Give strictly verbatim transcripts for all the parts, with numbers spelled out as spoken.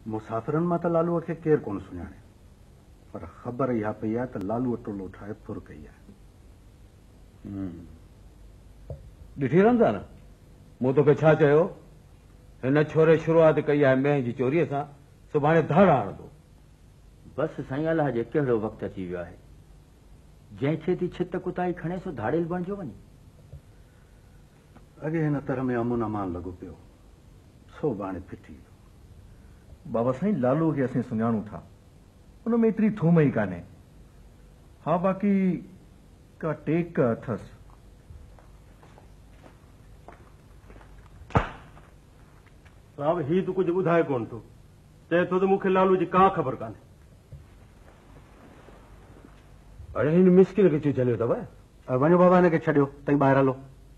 मुसाफ़िरनि मां त लालूअ खे केरु कोन सुञाणे, पर ख़बर इहा पई आहे त लालूअ टोलो ठाहे फुर कई आहे। ॾिठी रमज़ान, मूं तोखे छा चयो? हिन छोरे शुरूआत कई आहे मेंह जी चोरीअ सां, सुभाणे धाड़ हणंदो। बसि साईं, अलाह जे कहिड़ो वक़्तु अची वियो आहे, जंहिं छेती छित कुताई खणे सो धाड़ेल बणिजो वञे। अॻे हिन तरह में अमुन अमान लॻो पियो, सो बाणे फिटी वियो। बाबा साईं, लालूअ खे असीं सुञाणूं था, उन में एतिरी थूम ई कान्हे। हा, बाक़ी का टेक अथसि। साहब, ही तो कुछ ॿुधाए कोन थो, चए थो त मूंखे लालू जी का ख़बर कान्हे। अरे हिन मिस्किन खे छो झलियो अथव? वञो बाबा, हिनखे छॾियो तई ॿाहिरि हलो।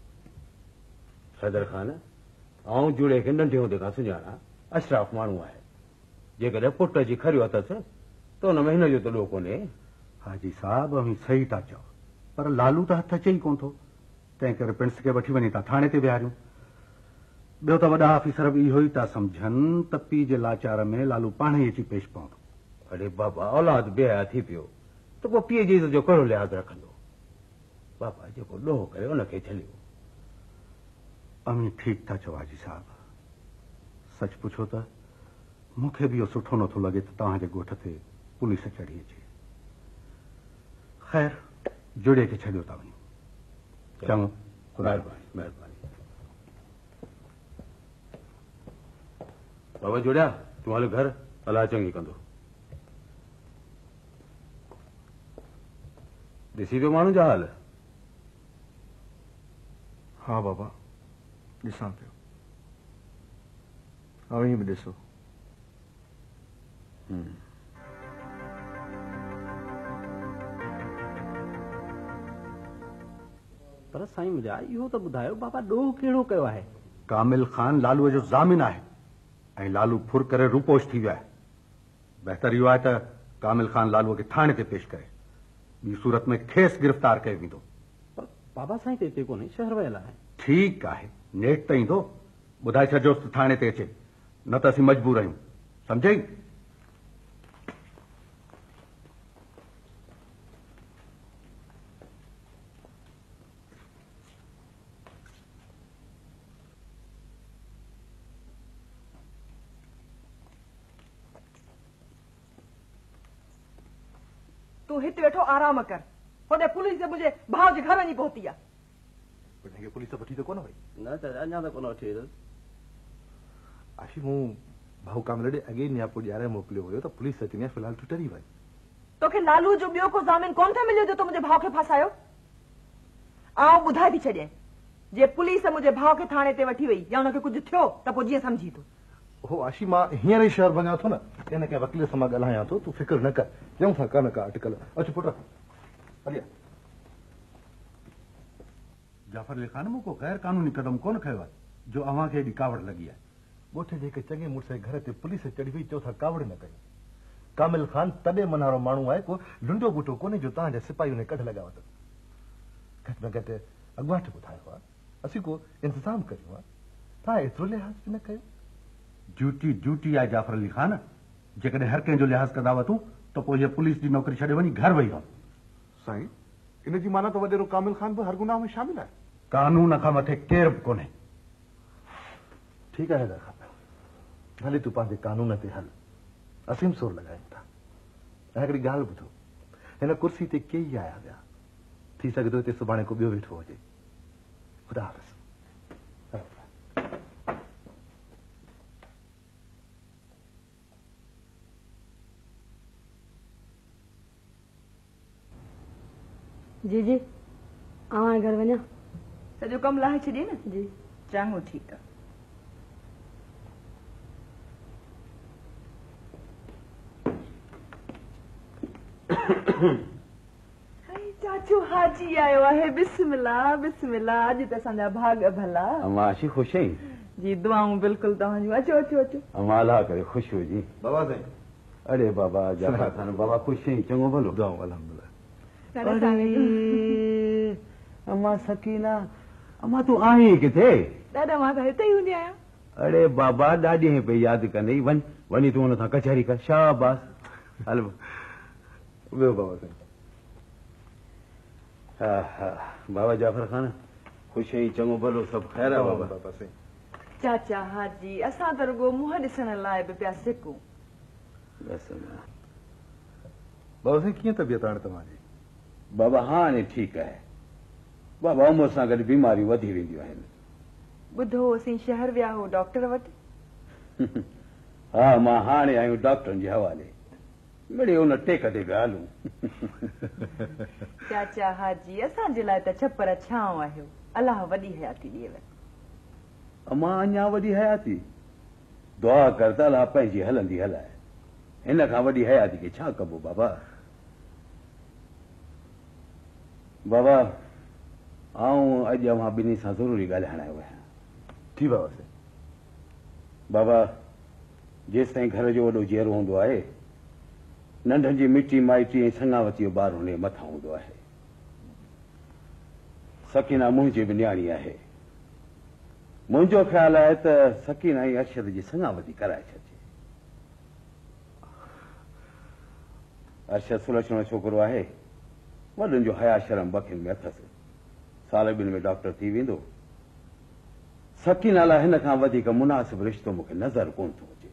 सदर ख़ान, आऊं जुड़े खे नंढे हूंदे खां सुञाणा, अशराफ माण्हू आहे। जेकॾहिं पुट जी खरियो अथसि त हुन में हिन जो त ॾोह कोन्हे। हाजी साहब, अवी सही था चओ, पर लालू त हथ अचे ई कोन थो, तंहिं करे प्रिंस खे वठी वञी था थाणे ते विहारियूं। ॿियो त वॾा ऑफिसर बि इहो ई था सम्झनि त पीउ जे लाचार में लालू पाण ई अची पेश पवंदो। अरे बाबा, औलाद बेहया थी पियो त पोइ पीउ जी इज़त जो कहिड़ो लिहाज़ रखंदो? बाबा, जेको ॾोह करे उनखे झलियो। अमी ठीकु था चओ हाजी साहब, सच पुछो त मूंखे बि इहो सुठो नथो लॻे त तव्हांजे ॻोठ ते पुलिस चढ़ी अचे। ख़ैर, जुड़े खे छॾियो था वञो। चङो, महिरबानी महिरबानी। बाबा जुड़िया, तूं हल घर, अलाह चङी कंदो। ॾिसी पियो माण्हू जा हाल? हा बाबा, ॾिसां पियो। अवी बि ॾिसो। पर साईं मुंहिंजा इहो त ॿुधायो बाबा, ॾोह कहिड़ो कयो आहे? कामिल खान लालूअ जो ज़ामिन आहे ऐं लालू फुर करे रूपोश थी वियो आहे। बहितर इहो आहे त कामिल खान लालूअ खे थाणे ते पेश करे, ॿी सूरत में खेसि गिरफ़्तार कयो वेंदो। पर बाबा साईं त हिते कोन्हे, शहर वियल आहे। ठीकु आहे, नेठ त ईंदो, ॿुधाए छॾियोसि त थाणे ते अचे, न त असीं मजबूर आहियूं, सम्झई? तू हिते वेठो आराम कर, होॾे पुलिस मुंहिंजे भाउ जे घर वञी पहुती आहे। पुलिस वठी त कोन वई? न त अञा त कोन वठी वेंदुसि। आशी, मूं भाऊ कामिल ॾे अॻे नियापो ॾियारे मोकिलियो हुयो त पुलिस अची न, फ़िलहाल तूं टरी वई। तोखे लालू जो ॿियो को ज़ामिन कोन थो मिलियो जो तूं मुंहिंजे भाउ खे फासायो? आउं ॿुधाए थी छॾियां, जे पुलिस मुंहिंजे भाउ खे थाणे ते वठी वई या हुनखे कुझु थियो त पोइ जीअं सम्झी तूं। हो आशी, मां हींअर ई शहर वञा थो न, इन खे वकील सां मां ॻाल्हायां थो, तूं फिक्र न कर, ॼऊं सां कान का अटकल। अचु पुट, हलिया। जाफ़र अली खान, मूं को गैर कानूनी कदम कोन खयो आहे जो अव्हां खे एॾी कावड़ लॻी आहे। ॻोठ जे हिकु चङे मुड़ुस जे घर ते पुलिस चढ़ी वई, चओ था कावड़ न कई। कामिल खान तॾहिं मनारो माण्हू आहे, को लुंडो बूटो कोन्हे जो तव्हांजा सिपाहियुनि ने कढ लॻायो अथनि। घटि में घटि अॻुवाट ॿुधायो आहे, असीं को इंतज़ाम करियो आहे, तव्हां एतिरो लिहाज़ बि न कयो। ड्यूटी ड्यूटी आहे जाफ़र अली खान, जेकॾहिं हर कंहिंजो लिहाज़ कंदा वठूं त पोइ हीअ पुलिस जी नौकरी छॾे वञी घर वेही रहूं। साईं, इन जी माना त वॾेरो कामिल खान बि हर गुनाह में शामिल आहे। कानून खां मथे केर बि कोन्हे। ठीकु आहे दादा, भले तूं पंहिंजे कानून ते हल, असीं बि सोर लॻायूं था। ऐं हिकिड़ी ॻाल्हि ॿुधो, हिन कुर्सी ते केई आया विया, थी सघे थो हिते सुभाणे को ॿियो वेठो हुजे। ख़ुदा हाफ़िज़। जी जी, आवां घर वञा? सॼो कमु लाहे छॾिए न। जी चङो, ठीकु आहे। चाचू हाजी आयो आहे, बिस्मिल्लाह बिस्मिल्लाह, अॼु त असांजा भाग भला। अम्मा आशी ख़ुशि आहीं? जी, दुआऊं बिल्कुलु तव्हांजूं। अचो अचो अचो। अम्मा अलाह करे ख़ुशि हुजी। बाबा साईं। अरे बाबा जाफ़र खान, बाबा ख़ुशि आहीं? चङो भलो? दुआऊं अल्हम्दुलिल्लाह। अम्मा सकीना, अम्मा तूं आहीं किथे? ॾाढा, मां त हिते ई हूंदी आहियां। अड़े बाबा ॾाढी पे यादि कंदे वञ वञी तूं हुन सां कचहरी कर शाबास हल वियो बाबा साईं हा हा बाबा जाफ़र खान ख़ुशि ऐं चङो भलो सभु ख़ैर आहे बाबा बाबा साईं चाचा हाजी असां त रुगो मुंहुं ॾिसण लाइ बि पिया सिकूं बसि बाबा साईं कीअं तबियत हाणे तव्हांजी बाबा हाणे ठीकु आहे बाबा उमिरि सां गॾु बीमारियूं वधी वेंदियूं आहिनि ॿुधो असीं शहर विया हो डॉक्टर वटि हा मां हाणे आहियूं डॉक्टरनि जे हवाले मिड़े उन टेक ते पिया हलूं चाचा हाजी असांजे लाइ त छपर छांव आहियो अलाह वॾी हयाती ॾिएव अमां अञा वॾी हयाती दुआ कर त अलाह पंहिंजी हलंदी हलाए हिन खां वॾी हयाती खे छा कबो बाबा बाबा आऊं अॼु अवां ॿिन्ही सां ज़रूरी ॻाल्हाइण आयो आहियां जी बाबा साईं बाबा जेसि ताईं घर जो वॾो जीअरो हूंदो आहे नंढनि जी मिटी माइटी ऐं संगावती जो ॿार हुन जे मथां हूंदो आहे सकीना मुंहिंजी बि न्याणी आहे मुंहिंजो ख़्यालु आहे त सकीना ऐं अरशद जी संगावती कराए छॾिजे अरशद सुलक्षणो छोकिरो आहे वॾनि जो हया शर्म बखियुनि में अथसि साल ॿिनि में डॉक्टर थी वेंदो सकीना लाइ हिन खां वधीक मुनासिब रिश्तो मूंखे नज़र कोन थो अचे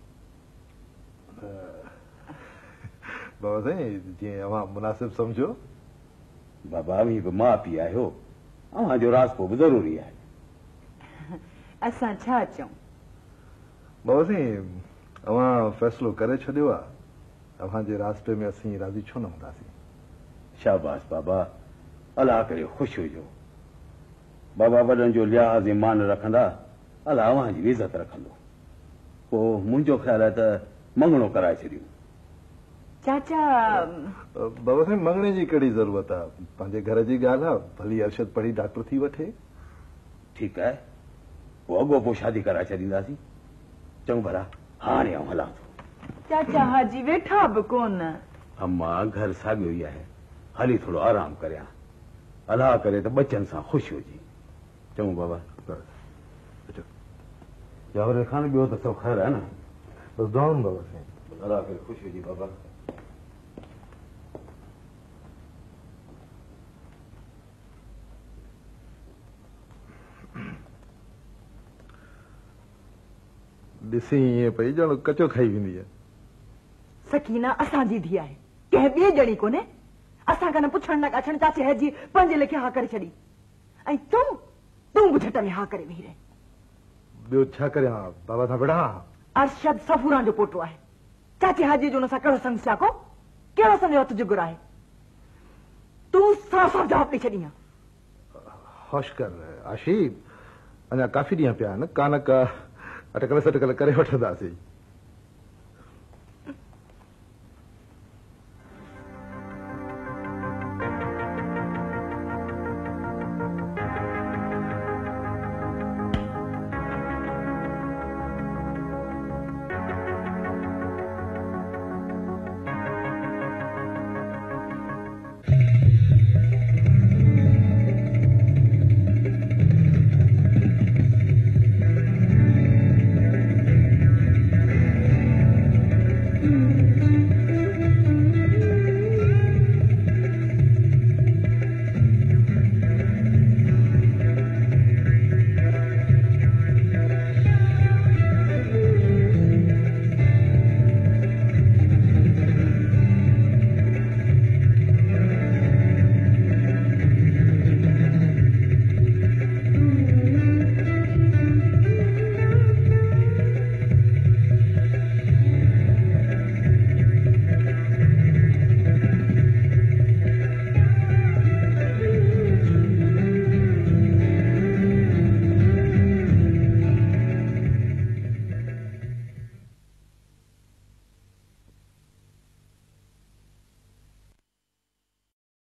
बाबा साईं जीअं अवां मुनासिब सम्झो बाबा ही बि माउ पीउ आहियो अव्हांजो रास्तो बि ज़रूरी आहे असां छा चऊं बाबा साईं अवां फ़ैसिलो करे छॾियो आहे अव्हांजे रास्ते में असीं राज़ी छो न हूंदासीं शाबाश बाबा अलाह करे ख़ुशि हुजो बाबा वॾनि जो लिहाज़ ऐं मान रखंदा अलाह अव्हांजी इज़त रखंदो पोइ मुंहिंजो ख़्यालु आहे त मङणो कराए छॾियूं चाचा बाबा साईं मङणे जी कहिड़ी ज़रूरत आहे पंहिंजे घर जी ॻाल्हि आहे भली अरशद पढ़ी डॉक्टर थी वठे ठीकु आहे पोइ अॻो पोइ शादी कराए छॾींदासीं चङो भला हाणे आउं हलां थो चाचा हाजी वेठा बि कोन अम्मा घर साॻियो ई आहे हली थोरो आराम करियां अलाह करे त बचनि सां ख़ुशि हुजे चङो बाबा जावर खान ॿियो त सभु ख़ैर आहे न बसि दुआऊं बाबा साईं अलाह करे ख़ुशि हुजे बाबा ॾिसी ईअं पई ॼण कचो खाई वेंदी आहे सकीना असांजी धीउ आहे कंहिं ॿिए ॼणी कोन्हे असां खां न पुछण न ॻाछण चाचे हजी पंहिंजे लेखे हा करे छॾी ऐं तूं तूं बि झट में हा करे वेही रहे ॿियो छा करियां बाबा सां विढ़ा अरशद सफूरा जो पोटो आहे चाचे हाजी जो हुन सां कहिड़ो संग को कहिड़ो संग हथ जुगुर आहे तूं साफ़ साफ़ जवाब ॾेई छॾी आहे होश कर आशी अञा काफ़ी ॾींहं पिया आहिनि कान का अटकल सटकल करे वठंदासीं